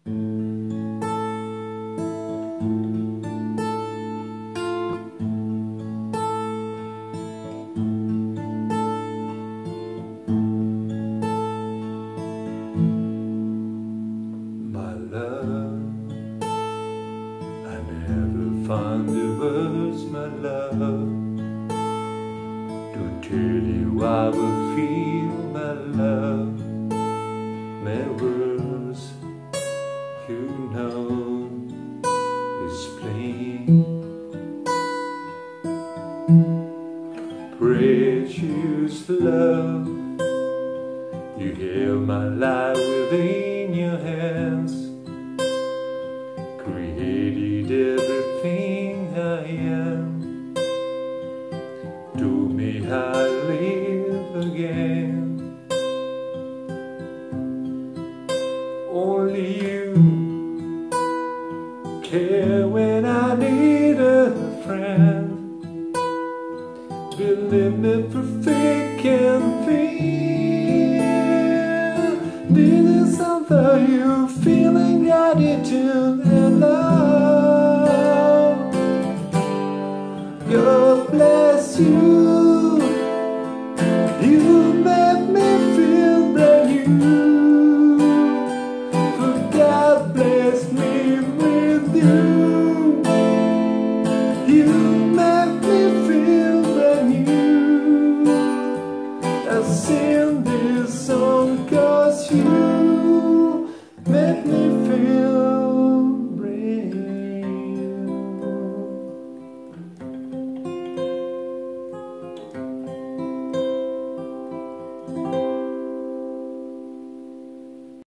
My love, I never find the words, my love, to tell you how I feel, my love. My words, you know, is plain. Precious love, you held my life within your hands, created everything I am, told me how to live again. Only you care when I need a friend. Believe me, perfect and feel. This is something you feeling gratitude and love. God bless you.